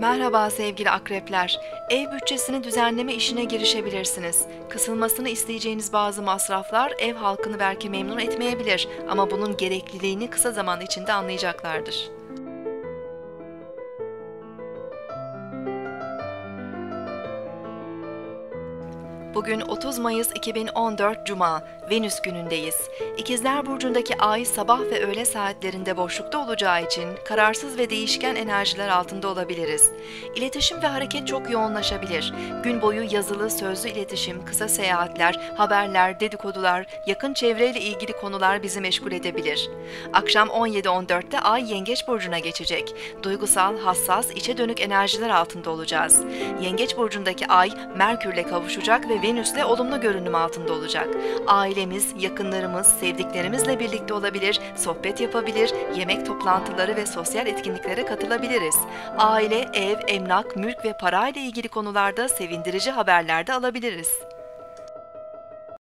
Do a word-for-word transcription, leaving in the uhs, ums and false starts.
Merhaba sevgili akrepler. Ev bütçesini düzenleme işine girişebilirsiniz. Kısılmasını isteyeceğiniz bazı masraflar ev halkını belki memnun etmeyebilir ama bunun gerekliliğini kısa zaman içinde anlayacaklardır. Bugün otuz Mayıs iki bin on dört Cuma, Venüs günündeyiz. İkizler Burcu'ndaki ay sabah ve öğle saatlerinde boşlukta olacağı için kararsız ve değişken enerjiler altında olabiliriz. İletişim ve hareket çok yoğunlaşabilir. Gün boyu yazılı, sözlü iletişim, kısa seyahatler, haberler, dedikodular, yakın çevreyle ilgili konular bizi meşgul edebilir. Akşam on yedi on dörtte ay Yengeç Burcu'na geçecek. Duygusal, hassas, içe dönük enerjiler altında olacağız. Yengeç Burcu'ndaki ay Merkür'le kavuşacak ve Venüs'le olumlu görünüm altında olacak. Ailemiz, yakınlarımız, sevdiklerimizle birlikte olabilir, sohbet yapabilir, yemek toplantıları ve sosyal etkinliklere katılabiliriz. Aile, ev, emlak, mülk ve parayla ilgili konularda sevindirici haberler de alabiliriz.